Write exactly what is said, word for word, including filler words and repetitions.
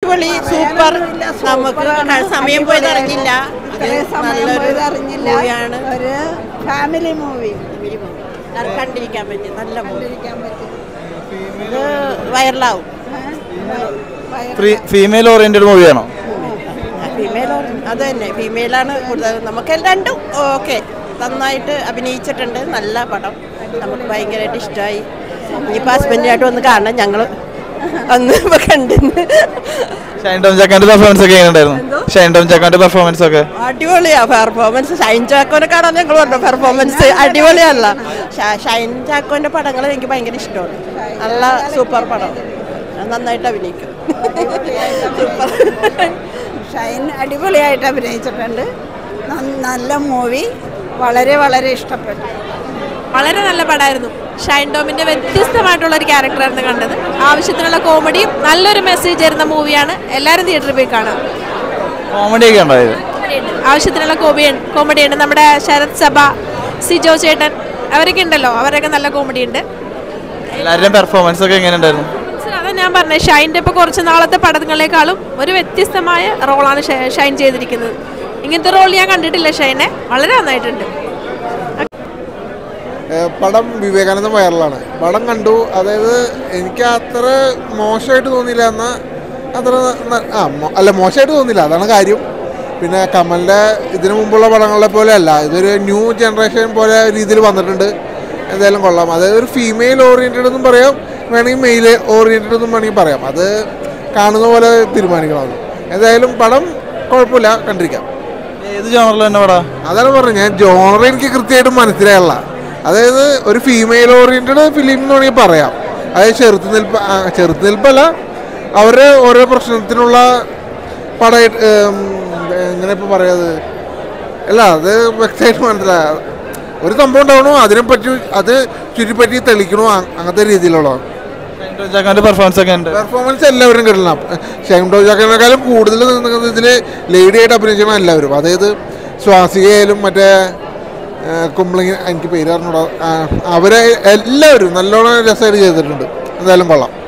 അടിപൊളി സൂപ്പർ. നമുക്ക് സമയം പോയത് അറിഞ്ഞില്ല. നല്ലൊരു മൂവിയാണ്. ഒരു ഫാമിലി മൂവി കണ്ടിരിക്കാൻ പറ്റും. നല്ല മൂവി. ഇത് വൈറലാവും. ഫീമെയിൽ ഓറിയന്റഡ് മൂവിയാണോ? ഫീമെയിൽ അത് തന്നെ, ഫീമെയിലാണ് കൂടുതൽ. നമുക്ക് രണ്ടും ഓക്കെ, നന്നായിട്ട് അഭിനയിച്ചിട്ടുണ്ട്. നല്ല പടം, നമുക്ക് ഭയങ്കരമായിട്ട് ഇഷ്ടമായി. ഇനിയിപ്പോൾ ഹസ്ബൻഡായിട്ട് ഒന്ന് കാണാൻ ഞങ്ങൾ അന്ന് ഇപ്പോൾ കണ്ടിരുന്നു. ഷൈൻ ടോം ചാക്കോന്റെ പെർഫോമൻസ് ഒക്കെ എങ്ങനെയുണ്ടായിരുന്നു? ഷൈൻ ടോം ചാക്കോന്റെ പെർഫോമൻസ് ഒക്കെ അടിപൊളിയാ. പെർഫോമൻസ് ഷൈൻ ചാക്കോനെ കാണാൻ ഞങ്ങൾ പറഞ്ഞു. പെർഫോമൻസ് അടിപൊളിയല്ല. ഷൈൻ ചാക്കോന്റെ പടങ്ങൾ എനിക്ക് ഭയങ്കര ഇഷ്ടമാണ്. നല്ല സൂപ്പർ പടം, നന്നായിട്ട് അഭിനയിക്കും. ഷൈൻ അടിപൊളിയായിട്ട് അഭിനയിച്ചിട്ടുണ്ട്. നല്ല മൂവി, വളരെ വളരെ ഇഷ്ടപ്പെട്ടു. വളരെ നല്ല പടമായിരുന്നു. ഷൈൻ ടോമിന്റെ വ്യത്യസ്തമായിട്ടുള്ള ഒരു ക്യാരക്ടറായിരുന്നു കണ്ടത്. ആവശ്യത്തിനുള്ള കോമഡിയും നല്ലൊരു മെസ്സേജ് തരുന്ന മൂവിയാണ്. എല്ലാവരും തിയേറ്ററിൽ പോയി കാണാം. കോമഡിയൊക്കെ ഉണ്ടായത് ആവശ്യത്തിനുള്ള കോമഡിയുണ്ട് കോമഡിയുണ്ട് നമ്മുടെ ശരത് സഭ, സിജോ ചേട്ടൻ, അവരൊക്കെ ഉണ്ടല്ലോ. അവരൊക്കെ നല്ല കോമഡി ഉണ്ട്. എല്ലാവരുടെയും പെർഫോമൻസ് ഒക്കെ എങ്ങനെയുണ്ടായിരുന്നു? അതാ ഞാൻ പറഞ്ഞത്, ഷൈൻ്റെ ഇപ്പോൾ കുറച്ച് നാളത്തെ പടങ്ങളെക്കാളും ഒരു വ്യത്യസ്തമായ റോളാണ് ഷൈൻ ചെയ്തിരിക്കുന്നത്. ഇങ്ങനത്തെ റോൾ ഞാൻ കണ്ടിട്ടില്ല ഷൈനെ. വളരെ നന്നായിട്ടുണ്ട്. പടം വിവേകാനന്ദ വൈറലാണ്. പടം കണ്ടു. അതായത് എനിക്ക് അത്ര മോശമായിട്ട് തോന്നിയില്ല. എന്നാൽ അത്ര ആ അല്ല മോശമായിട്ട് തോന്നിയില്ല, അതാണ് കാര്യം. പിന്നെ കമലിൻ്റെ ഇതിനു മുമ്പുള്ള പടങ്ങളെ പോലെ അല്ല, ഇതൊരു ന്യൂ ജനറേഷൻ പോലെ രീതിയിൽ വന്നിട്ടുണ്ട്. എന്തായാലും കൊള്ളാം. അതായത് ഒരു ഫീമെയിൽ ഓറിയൻറ്റഡ് എന്നും പറയാം, വേണമെങ്കിൽ മെയിൽ ഓറിയൻറ്റഡ് എന്നും വേണമെങ്കിൽ പറയാം. അത് കാണുന്ന പോലെ തീരുമാനിക്കണം. എന്തായാലും പടം കുഴപ്പമില്ല, കണ്ടിരിക്കാം. ഏത് ജോണറിൽ തന്നെ പടം? അതാണ് പറഞ്ഞത്, ഞാൻ ജോണർ എനിക്ക് കൃത്യമായിട്ട് മനസ്സിലായല്ല. അതായത് ഒരു ഫീമെയിൽ ഓറിയൻറ്റഡ് ഫിലിം എന്ന് വേണമെങ്കിൽ പറയാം. അതായത് ചെറുത്തുനിൽപ്പ് ചെറുത്തുനിൽപ്പല്ല, അവരുടെ ഓരോ പ്രശ്നത്തിനുള്ള പടമായിട്ട് എങ്ങനെ ഇപ്പോൾ പറയാത് അല്ല, അത് വ്യക്തമായിട്ട് മനസ്സിലായ ഒരു സംഭവം ഉണ്ടാവണോ അതിനെപ്പറ്റി അത് ചുറ്റിപ്പറ്റി തെളിക്കണോ, അങ്ങനത്തെ രീതിയിലുള്ള പെർഫോമൻസ് എല്ലാവരും കിട്ടണം. ഷൈൻ ടോം ചാക്കോനേക്കാളും കൂടുതൽ ഇതിൽ ലേഡിയായിട്ട് അഭിനയിക്കണം എല്ലാവരും. അതായത് സ്വാസികയായാലും മറ്റേ കുമ്പളങ്ങി, എനിക്ക് പേര് പറഞ്ഞൂടാ, അവരെ എല്ലാവരും നല്ലോണം രസമായിട്ട് ചെയ്തിട്ടുണ്ട്. എന്തായാലും കൊള്ളാം.